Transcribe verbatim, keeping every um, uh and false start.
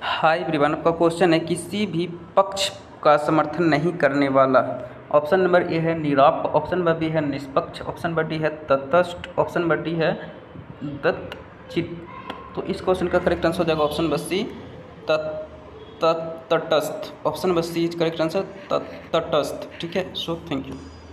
Hi everyone, आपका question है किसी भी पक्ष का समर्थन नहीं करने वाला। ऑप्शन नंबर ए है निरपेक्ष, ऑप्शन नंबर बी है निष्पक्ष, ऑप्शन नंबर डी है तटस्थ, ऑप्शन नंबर डी है तटचित। तो इस क्वेश्चन का करेक्ट आंसर हो जाएगा ऑप्शन नंबर सी तटस्थ। Option number C correct answer तटस्थ। ठीक है, सो थैंक यू।